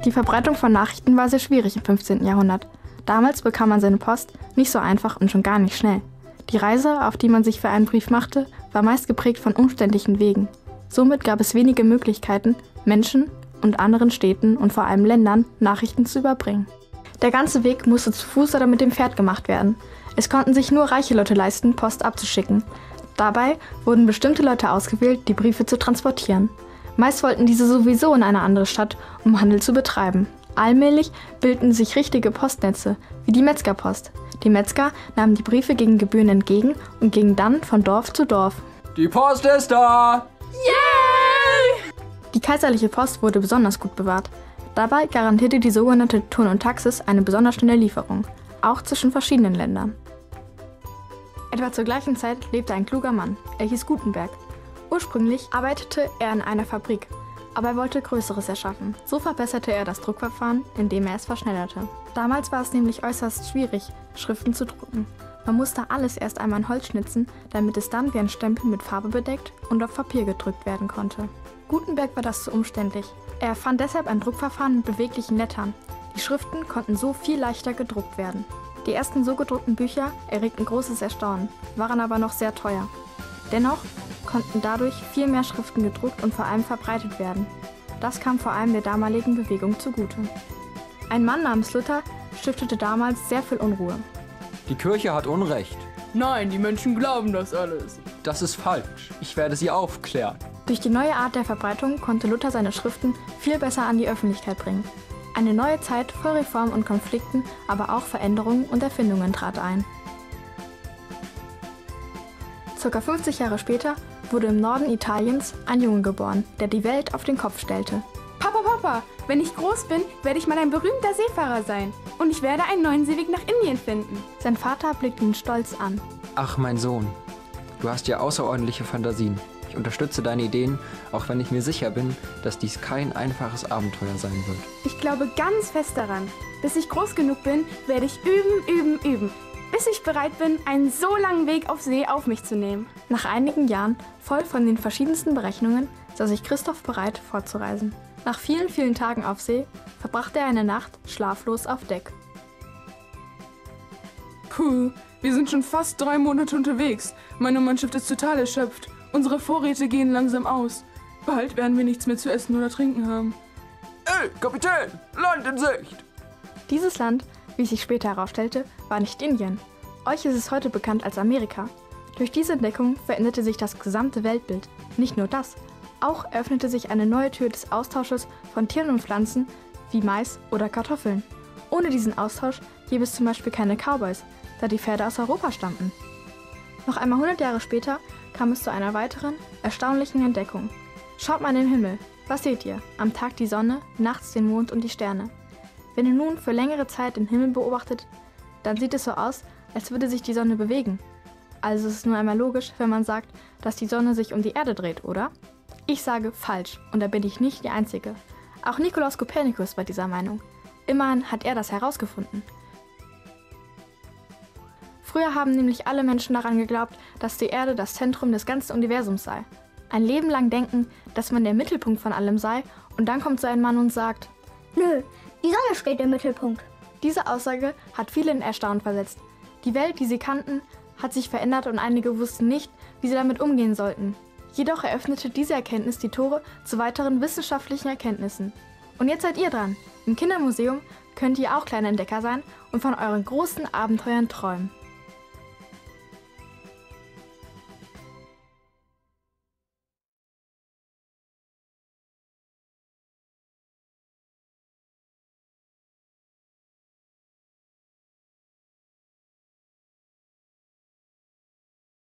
Die Verbreitung von Nachrichten war sehr schwierig im 15. Jahrhundert. Damals bekam man seine Post nicht so einfach und schon gar nicht schnell. Die Reise, auf die man sich für einen Brief machte, war meist geprägt von umständlichen Wegen. Somit gab es wenige Möglichkeiten, Menschen und anderen Städten und vor allem Ländern Nachrichten zu überbringen. Der ganze Weg musste zu Fuß oder mit dem Pferd gemacht werden. Es konnten sich nur reiche Leute leisten, Post abzuschicken. Dabei wurden bestimmte Leute ausgewählt, die Briefe zu transportieren. Meist wollten diese sowieso in eine andere Stadt, um Handel zu betreiben. Allmählich bildeten sich richtige Postnetze, wie die Metzgerpost. Die Metzger nahmen die Briefe gegen Gebühren entgegen und gingen dann von Dorf zu Dorf. Die Post ist da! Yay! Die kaiserliche Post wurde besonders gut bewahrt. Dabei garantierte die sogenannte Turn und Taxis eine besonders schnelle Lieferung, auch zwischen verschiedenen Ländern. Etwa zur gleichen Zeit lebte ein kluger Mann. Er hieß Gutenberg. Ursprünglich arbeitete er in einer Fabrik, aber er wollte Größeres erschaffen. So verbesserte er das Druckverfahren, indem er es verschnellerte. Damals war es nämlich äußerst schwierig, Schriften zu drucken. Man musste alles erst einmal in Holz schnitzen, damit es dann wie ein Stempel mit Farbe bedeckt und auf Papier gedrückt werden konnte. Gutenberg war das zu umständlich. Er erfand deshalb ein Druckverfahren mit beweglichen Lettern. Die Schriften konnten so viel leichter gedruckt werden. Die ersten so gedruckten Bücher erregten großes Erstaunen, waren aber noch sehr teuer. Dennoch konnten dadurch viel mehr Schriften gedruckt und vor allem verbreitet werden. Das kam vor allem der damaligen Bewegung zugute. Ein Mann namens Luther stiftete damals sehr viel Unruhe. Die Kirche hat Unrecht. Nein, die Menschen glauben das alles. Das ist falsch. Ich werde sie aufklären. Durch die neue Art der Verbreitung konnte Luther seine Schriften viel besser an die Öffentlichkeit bringen. Eine neue Zeit voll Reformen und Konflikten, aber auch Veränderungen und Erfindungen trat ein. Circa 50 Jahre später wurde im Norden Italiens ein Junge geboren, der die Welt auf den Kopf stellte. Papa, wenn ich groß bin, werde ich mal ein berühmter Seefahrer sein. Und ich werde einen neuen Seeweg nach Indien finden. Sein Vater blickte ihn stolz an. Ach, mein Sohn, du hast ja außerordentliche Fantasien. Ich unterstütze deine Ideen, auch wenn ich mir sicher bin, dass dies kein einfaches Abenteuer sein wird. Ich glaube ganz fest daran. Bis ich groß genug bin, werde ich üben. Bis ich bereit bin, einen so langen Weg auf See auf mich zu nehmen. Nach einigen Jahren, voll von den verschiedensten Berechnungen, sah sich Christoph bereit, fortzureisen. Nach vielen Tagen auf See verbrachte er eine Nacht schlaflos auf Deck. Puh, wir sind schon fast 3 Monate unterwegs. Meine Mannschaft ist total erschöpft. Unsere Vorräte gehen langsam aus. Bald werden wir nichts mehr zu essen oder trinken haben. Ey, Kapitän, Land in Sicht! Dieses Land, wie sich später herausstellte, war nicht Indien. Euch ist es heute bekannt als Amerika. Durch diese Entdeckung veränderte sich das gesamte Weltbild. Nicht nur das, auch öffnete sich eine neue Tür des Austausches von Tieren und Pflanzen wie Mais oder Kartoffeln. Ohne diesen Austausch gäbe es zum Beispiel keine Cowboys, da die Pferde aus Europa stammten. Noch einmal 100 Jahre später kam es zu einer weiteren, erstaunlichen Entdeckung. Schaut mal in den Himmel. Was seht ihr? Am Tag die Sonne, nachts den Mond und die Sterne. Wenn ihr nun für längere Zeit den Himmel beobachtet, dann sieht es so aus, als würde sich die Sonne bewegen. Also ist es nur einmal logisch, wenn man sagt, dass die Sonne sich um die Erde dreht, oder? Ich sage falsch, und da bin ich nicht die Einzige. Auch Nikolaus Kopernikus war dieser Meinung. Immerhin hat er das herausgefunden. Früher haben nämlich alle Menschen daran geglaubt, dass die Erde das Zentrum des ganzen Universums sei. Ein Leben lang denken, dass man der Mittelpunkt von allem sei, und dann kommt so ein Mann und sagt: Nö, die Sonne steht im Mittelpunkt. Diese Aussage hat viele in Erstaunen versetzt. Die Welt, die sie kannten, hat sich verändert und einige wussten nicht, wie sie damit umgehen sollten. Jedoch eröffnete diese Erkenntnis die Tore zu weiteren wissenschaftlichen Erkenntnissen. Und jetzt seid ihr dran. Im Kindermuseum könnt ihr auch kleine Entdecker sein und von euren großen Abenteuern träumen.